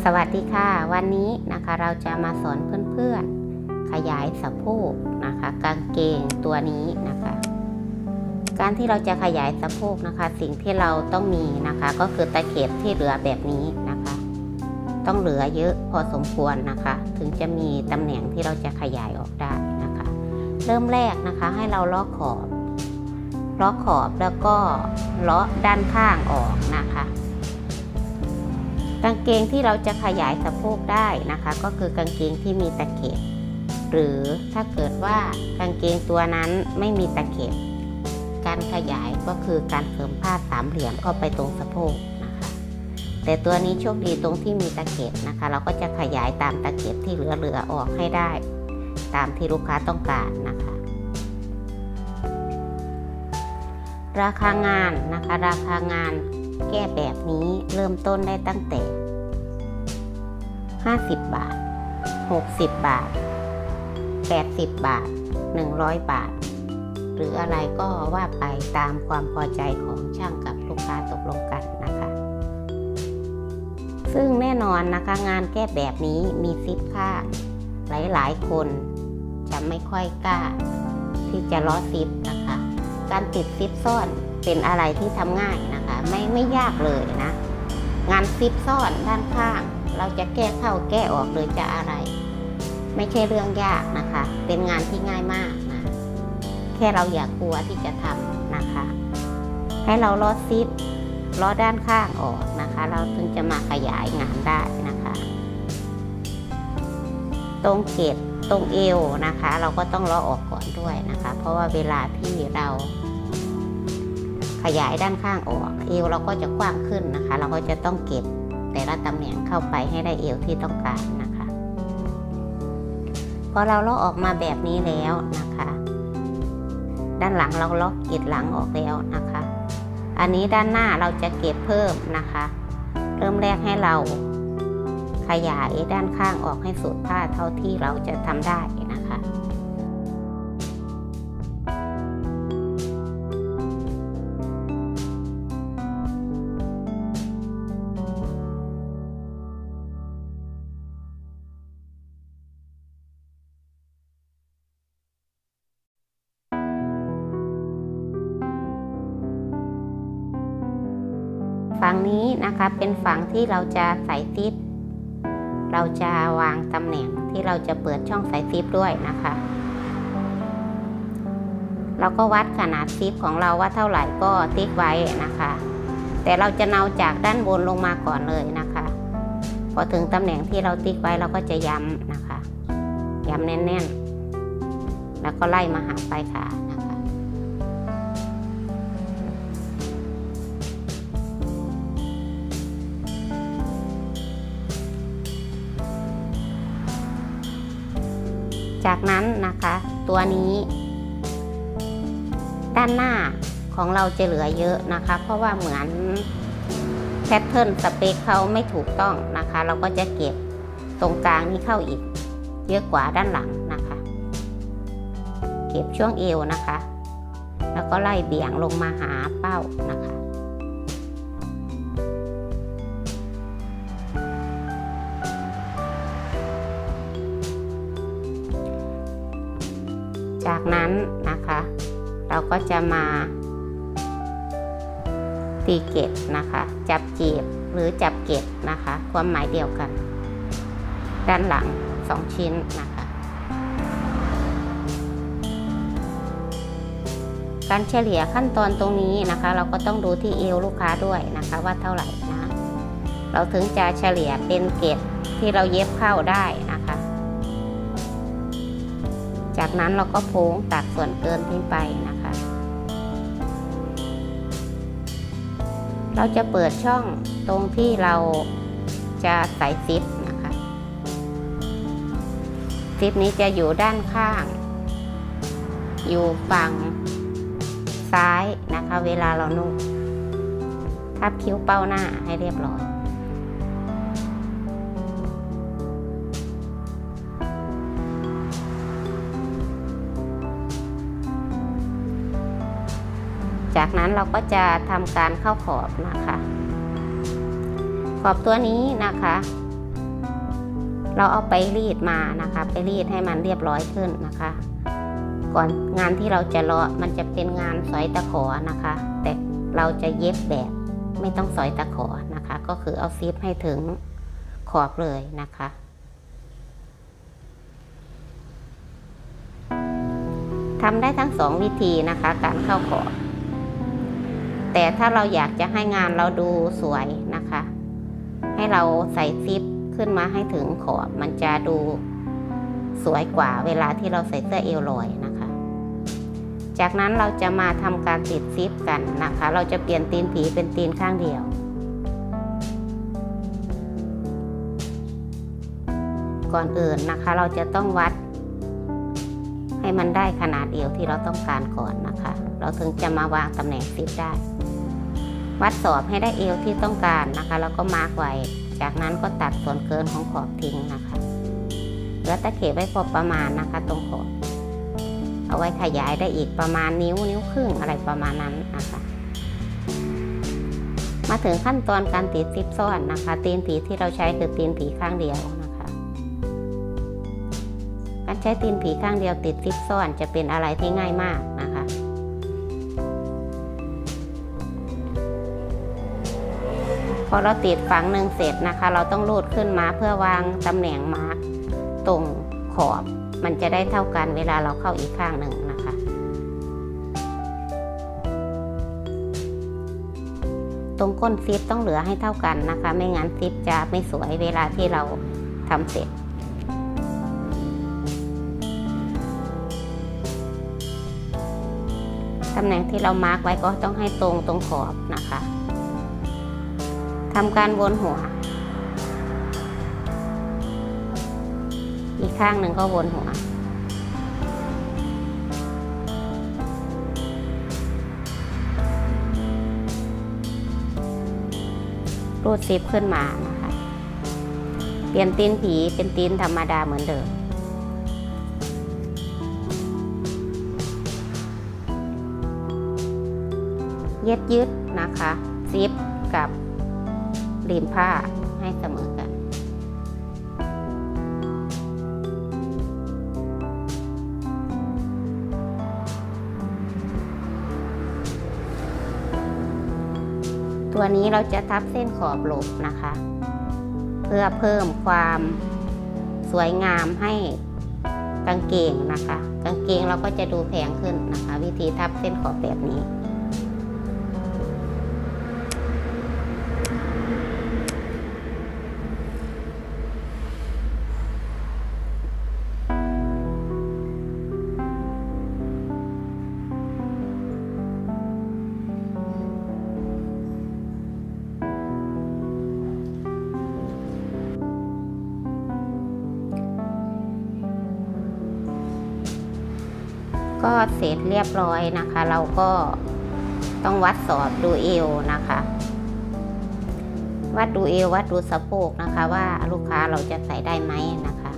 สวัสดีค่ะวันนี้นะคะเราจะมาสอนเพื่อนๆขยายสะโพกนะคะกางเกงตัวนี้นะคะการที่เราจะขยายสะโพกนะคะสิ่งที่เราต้องมีนะคะก็คือตะเข็บที่เหลือแบบนี้นะคะต้องเหลือเยอะพอสมควรนะคะถึงจะมีตำแหน่งที่เราจะขยายออกได้นะคะเริ่มแรกนะคะให้เราเลาะขอบแล้วก็เลาะด้านข้างออกนะคะกางเกงที่เราจะขยายสะโพกได้นะคะก็คือกางเกงที่มีตะเข็บหรือถ้าเกิดว่ากางเกงตัวนั้นไม่มีตะเข็บการขยายก็คือการเสริมผ้าสามเหลี่ยมเข้าไปตรงสะโพกนะคะแต่ตัวนี้โชคดีตรงที่มีตะเข็บนะคะเราก็จะขยายตามตะเข็บที่เหลือออกให้ได้ตามที่ลูกค้าต้องการนะคะราคางานนะคะราคางานแก้แบบนี้เริ่มต้นได้ตั้งแต่50 บาท60 บาท80 บาท100 บาทหรืออะไรก็ว่าไปตามความพอใจของช่างกับลูกค้าตกลงกันนะคะซึ่งแน่นอนนะคะงานแก้แบบนี้มีซิปข้างหลายคนจะไม่ค่อยกล้าที่จะล้อซิปนะคะการติดซิปซ่อนเป็นอะไรที่ทำง่ายนะคะไม่ยากเลยนะงานซิปซ่อนด้านข้างเราจะแก้เข้าแก้ออกหรือจะอะไรไม่ใช่เรื่องยากนะคะเป็นงานที่ง่ายมากนะแค่เราอย่ากลัวที่จะทำนะคะให้เราล้อซิปล้อด้านข้างออกนะคะเราถึงจะมาขยายงานได้นะคะตรงเกศตรงเอวนะคะเราก็ต้องล้อออกก่อนด้วยนะคะเพราะว่าเวลาที่เราขยายด้านข้างออกเอวเราก็จะกว้างขึ้นนะคะเราก็จะต้องเก็บแต่ละตำแหน่งเข้าไปให้ได้เอวที่ต้องการนะคะพอเราเลาะออกมาแบบนี้แล้วนะคะด้านหลังเราเลาะเกล็ดหลังออกแล้วนะคะอันนี้ด้านหน้าเราจะเก็บเพิ่มนะคะเริ่มแรกให้เราขยายด้านข้างออกให้สุดผ้าเท่าที่เราจะทำได้นะคะฝั่งนี้นะคะเป็นฝั่งที่เราจะใส่ซิปเราจะวางตำแหน่งที่เราจะเปิดช่องใส่ซิปด้วยนะคะเราก็วัดขนาดซิปของเราว่าเท่าไหร่ก็ติ๊กไว้นะคะแต่เราจะเนาจากด้านบนลงมาก่อนเลยนะคะพอถึงตำแหน่งที่เราติ๊กไว้เราก็จะย้ำนะคะย้ำแน่นๆแล้วก็ไล่มาหาปลายขานะคะจากนั้นนะคะตัวนี้ด้านหน้าของเราจะเหลือเยอะนะคะเพราะว่าเหมือนแพทเทิร์นสเปคเขาไม่ถูกต้องนะคะเราก็จะเก็บตรงกลางนี้เข้าอีกเยอะกว่าด้านหลังนะคะเก็บช่วงเอวนะคะแล้วก็ไล่เบี่ยงลงมาหาเป้านะคะจากนั้นนะคะเราก็จะมาตีเกล็ดนะคะจับจีบหรือจับเกล็ดนะคะความหมายเดียวกันด้านหลัง2 ชิ้นนะคะการเฉลี่ยขั้นตอนตรงนี้นะคะเราก็ต้องดูที่เอวลูกค้าด้วยนะคะว่าเท่าไหร่นะเราถึงจะเฉลี่ยเป็นเกล็ดที่เราเย็บเข้าได้นะคะจากนั้นเราก็โพ้งตัดส่วนเกินทิ้งไปนะคะเราจะเปิดช่องตรงที่เราจะใส่ซิปนะคะซิปนี้จะอยู่ด้านข้างอยู่ฝั่งซ้ายนะคะเวลาเรานุ่งทับคิ้วเป้าหน้าให้เรียบร้อยจากนั้นเราก็จะทำการเข้าขอบนะคะขอบตัวนี้นะคะเราเอาไปรีดมานะคะไปรีดให้มันเรียบร้อยขึ้นนะคะก่อนงานที่เราจะเลาะมันจะเป็นงานสอยตะขอนะคะแต่เราจะเย็บแบบไม่ต้องสอยตะขอนะคะก็คือเอาซิปให้ถึงขอบเลยนะคะทำได้ทั้งสองวิธีนะคะการเข้าขอบแต่ถ้าเราอยากจะให้งานเราดูสวยนะคะให้เราใส่ซิปขึ้นมาให้ถึงขอบมันจะดูสวยกว่าเวลาที่เราใส่เสื้อเอวลอยนะคะจากนั้นเราจะมาทำการติดซิปกันนะคะเราจะเปลี่ยนตีนผีเป็นตีนข้างเดียวก่อนอื่นนะคะเราจะต้องวัดให้มันได้ขนาดเอวที่เราต้องการก่อนนะคะเราถึงจะมาวางตำแหน่งซิปได้วัดสอบให้ได้เอวที่ต้องการนะคะแล้วก็มาร์กไว้จากนั้นก็ตัดส่วนเกินของขอบทิ้งนะคะเหลือตะเข็บไว้พอประมาณนะคะตรงขอบเอาไว้ขยายได้อีกประมาณนิ้วครึ่งอะไรประมาณนั้นนะคะมาถึงขั้นตอนการติดซิปซ่อนนะคะตีนผีที่เราใช้คือตีนผีข้างเดียวนะคะการใช้ตีนผีข้างเดียวติดซิปซ่อนจะเป็นอะไรที่ง่ายมากนะคะพอเราติดฝั่งหนึ่งเสร็จนะคะเราต้องรูดขึ้นมาเพื่อวางตำแหน่งมาร์กตรงขอบมันจะได้เท่ากันเวลาเราเข้าอีกข้างหนึ่งนะคะตรงก้นซิปต้องเหลือให้เท่ากันนะคะไม่งั้นซิปจะไม่สวยเวลาที่เราทำเสร็จตำแหน่งที่เรามาร์กไว้ก็ต้องให้ตรงขอบนะคะทำการวนหัวอีกข้างหนึ่งก็วนหัวรูดซิปขึ้นมานะคะเปลี่ยนตีนผีเป็นตีนธรรมดาเหมือนเดิมเย็บยึดนะคะซิปกับริมผ้าให้เสมอกันตัวนี้เราจะทับเส้นขอบหลบนะคะเพื่อเพิ่มความสวยงามให้กางเกงนะคะกางเกงเราก็จะดูแพงขึ้นนะคะวิธีทับเส้นขอบแบบนี้ก็เสร็จเรียบร้อยนะคะเราก็ต้องวัดสอบดูเอวนะคะวัดดูเอววัดดูสะโพกนะคะว่าลูกค้าเราจะใส่ได้ไหมนะคะ